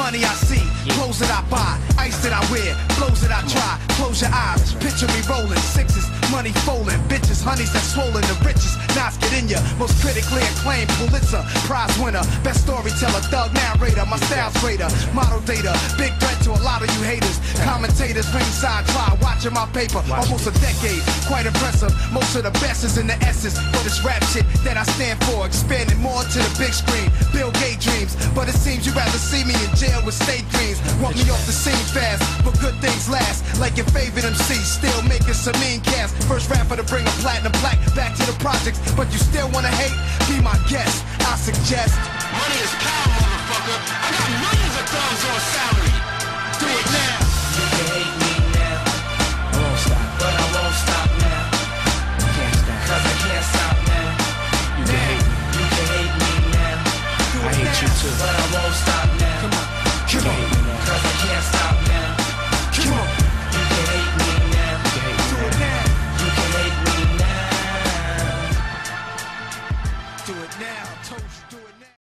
money I see, clothes that I buy, ice that I wear, flows that I try. Close your eyes, picture me rolling, sixes, money folding, bitches, honeys that swollen, the richest. Knives get in ya, most critically acclaimed Pulitzer Prize winner, best storyteller, thug narrator, my style's greater, model data, big threat to a lot of you haters. Commentators ringside try watching my paper, almost a decade, quite impressive. Most of the best is in the essence, but it's rap shit that I stand for, expanding more to the big screen. Bill Gates dreams, but it seems you rather see me in jail with state dreams. Want me off the scene fast, but good things last. Like your favorite MC, still making some mean cast. First rapper to bring a platinum plaque back to the projects, but you still wanna hate? Be my guest, I suggest. Money is power, motherfucker. I got millions of thugs on sound.